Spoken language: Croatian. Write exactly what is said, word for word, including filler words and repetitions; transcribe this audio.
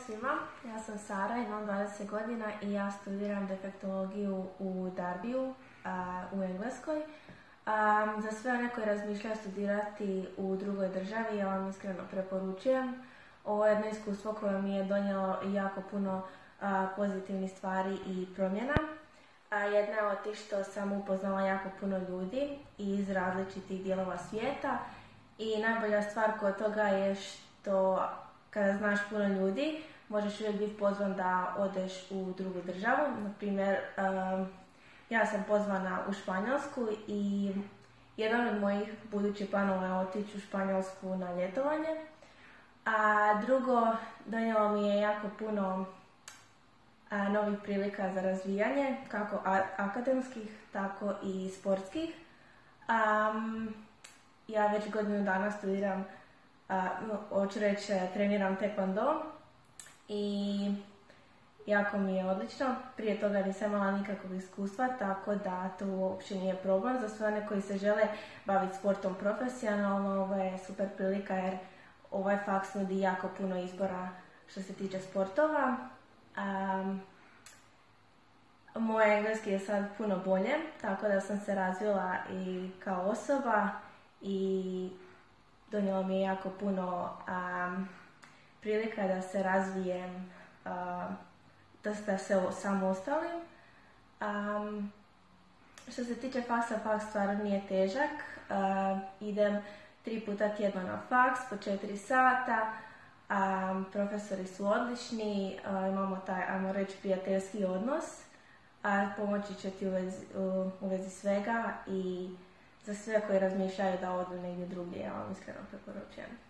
svima, ja sam Sara, imam dvadeset godina i ja studiram defektologiju u Darbiju u Engleskoj. Um, za sve one koji razmišljaju studirati u drugoj državi, ja vam iskreno preporučujem. Ovo je jedno iskustvo koje mi je donijelo jako puno a, pozitivnih stvari i promjena. A, jedna je od tih što sam upoznala jako puno ljudi iz različitih dijelova svijeta i najbolja stvar kod toga je što kada znaš puno ljudi, možeš uvijek biti pozvan da odeš u drugu državu. Naprimjer, um, ja sam pozvana u Španjolsku i jedan od mojih budućih planova je otići u Španjolsku na ljetovanje. A drugo, donijelo mi je jako puno a, novih prilika za razvijanje, kako a, akademskih, tako i sportskih. Um, ja već godinu dana studiram, a, no, hoću reći, treniram taekwondo i jako mi je odlično. Prije toga nisam imala nikakvog iskustva, tako da to uopće nije problem. Za sve one koji se žele baviti sportom profesionalno, ovo je super prilika jer ovaj faks nudi jako puno izbora što se tiče sportova. Um, moj engleski je sad puno bolje, tako da sam se razvila i kao osoba i donijelo mi je jako puno um, prilika da se razvijem, uh, da, da se samostalim. Um, što se tiče faksa, faks stvarno nije težak. Uh, idem tri puta tjedno na faks po četiri sata. Um, profesori su odlični, uh, imamo taj, ajmo reći, prijateljski odnos. Uh, pomoći će ti u vezi, u, u vezi svega i za sve koji razmišljaju da odu negdje drugdje, ja vam iskreno preporučujem.